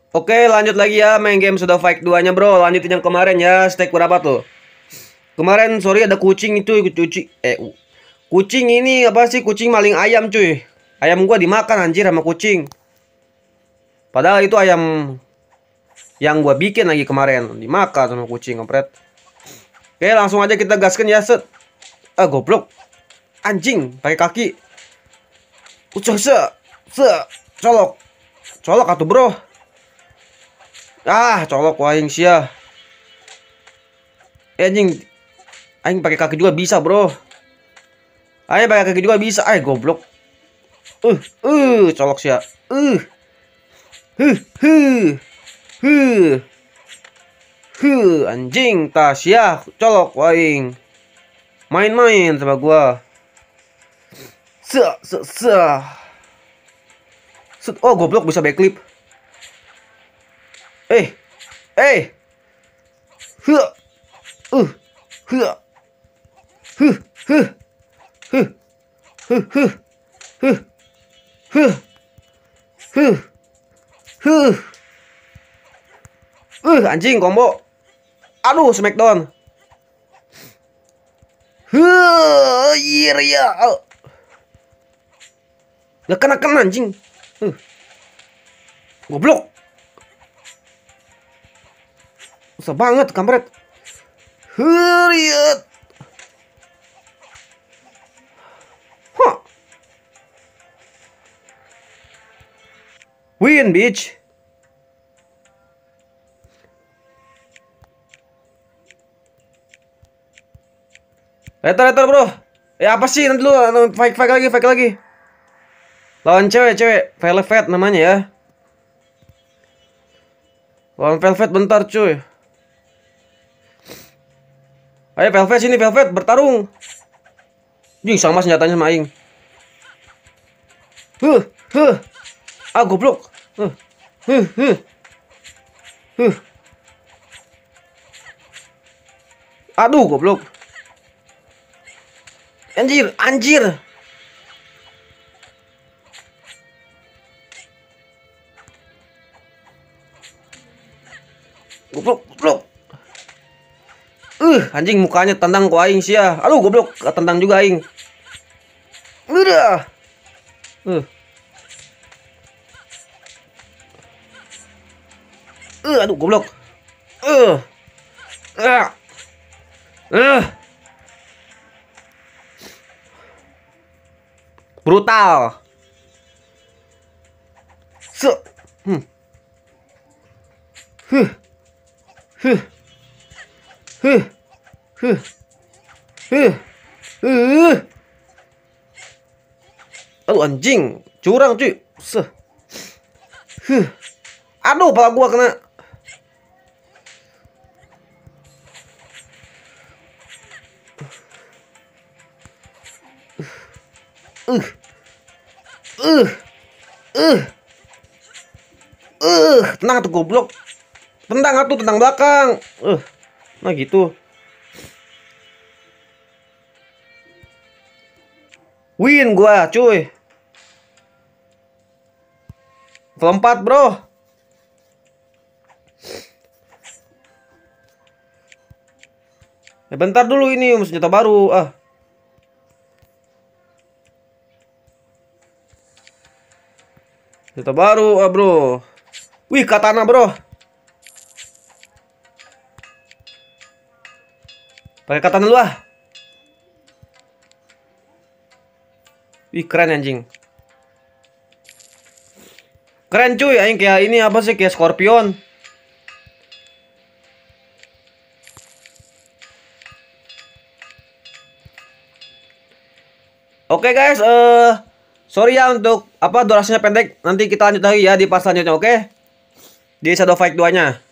Oke, lanjut lagi ya main game Shadow Fight 2-nya, bro. Lanjutin yang kemarin ya. Stake berapa tuh? Kemarin sorry ada kucing itu, kucing ini apa sih? Kucing maling ayam, cuy. Ayam gua dimakan anjir sama kucing. Padahal itu ayam yang gua bikin lagi kemarin, dimakan sama kucing, kampret. Oke, langsung aja kita gaskan ya, set. Ah, goblok. Anjing, pakai kaki. Colok. Colok atuh, bro. Ah, colok waing sia. Anjing. Aing pakai kaki juga bisa, bro. Aing pakai kaki juga bisa. Goblok. Colok sia. Uh. Anjing, tas ya, colok waing. Main-main sama gua. Oh, goblok bisa backflip. Anjing combo. Aduh, smackdown. Ya. Gak kena anjing. Goblok. Susah banget kampret. Huriat. Win, bitch. Retor, bro. Apa sih, nanti lu fight lagi. Lawan cewek Velvet namanya ya. Lawan Velvet bentar, cuy. Ayo Velvet sini, Velvet bertarung. Jing, sama senjatanya sama aing. Ah, goblok. Aduh, goblok. Anjir. Goblok. Anjing mukanya tendang ku aing sia. Aduh, goblok, tendang juga aing. Udah. Aduh, goblok. Brutal. Aduh, anjing, curang cuy. Aduh, pala gua kena. Tenang tuh goblok. Tendang belakang. Nah gitu. Win gua, cuy. Level 4, bro. Bentar dulu, ini senjata baru. Senjata baru, bro. Wih, katana, bro. Pakai katana dulu ah. Wih, keren anjing. Keren cuy, aing kayak ini apa sih, kayak Scorpion. Oke guys, sorry ya untuk apa durasinya pendek. Nanti kita lanjut lagi ya di pas selanjutnya, oke? Di Shadow Fight 2-nya.